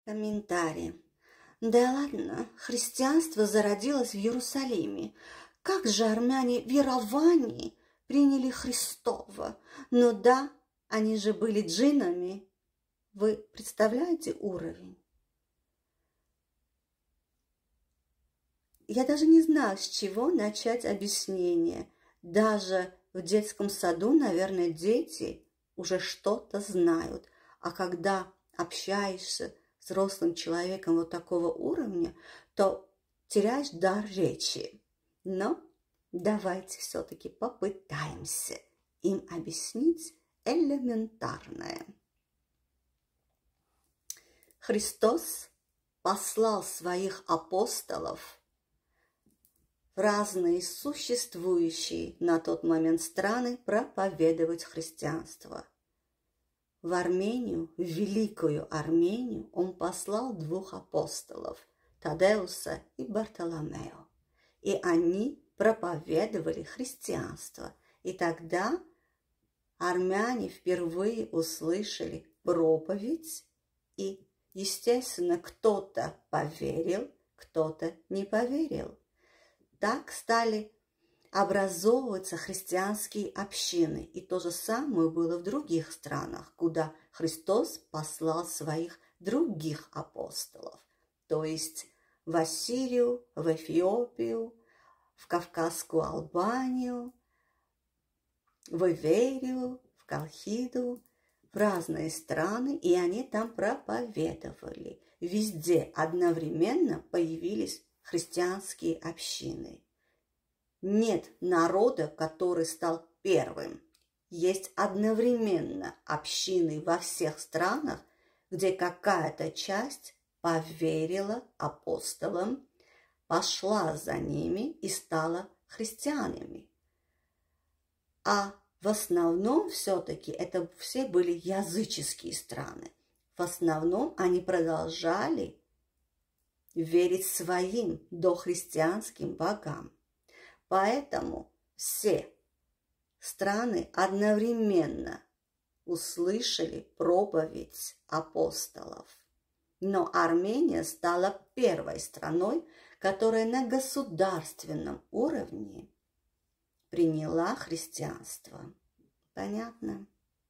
Комментарий. Да ладно, христианство зародилось в Иерусалиме. Как же армяне верование приняли Христово? Ну да, они же были джиннами. Вы представляете уровень? Я даже не знаю, с чего начать объяснение. Даже в детском саду, наверное, дети уже что-то знают. А когда общаешься с взрослым человеком вот такого уровня, то теряешь дар речи. Но давайте все-таки попытаемся им объяснить элементарное. Христос послал своих апостолов в разные существующие на тот момент страны проповедовать христианство. В Армению, в Великую Армению, он послал 2 апостолов – Тадеуса и Бартоломео. И они проповедовали христианство. И тогда армяне впервые услышали проповедь, и, естественно, кто-то поверил, кто-то не поверил. Так стали образовываться христианские общины. И то же самое было в других странах, куда Христос послал своих других апостолов. То есть в Ассирию, в Эфиопию, в Кавказскую Албанию, в Иверию, в Колхиду, в разные страны, и они там проповедовали. Везде одновременно появились христианские общины. Нет народа, который стал первым. Есть одновременно общины во всех странах, где какая-то часть поверила апостолам, пошла за ними и стала христианами. А в основном все-таки это все были языческие страны. В основном они продолжали верить своим дохристианским богам. Поэтому все страны одновременно услышали проповедь апостолов. Но Армения стала первой страной, которая на государственном уровне приняла христианство. Понятно?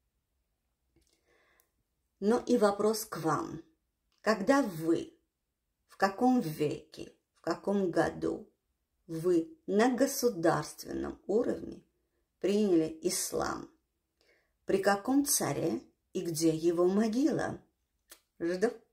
Но и вопрос к вам. Когда вы, в каком веке, в каком году вы на государственном уровне приняли ислам? При каком царе и где его могила? Жду.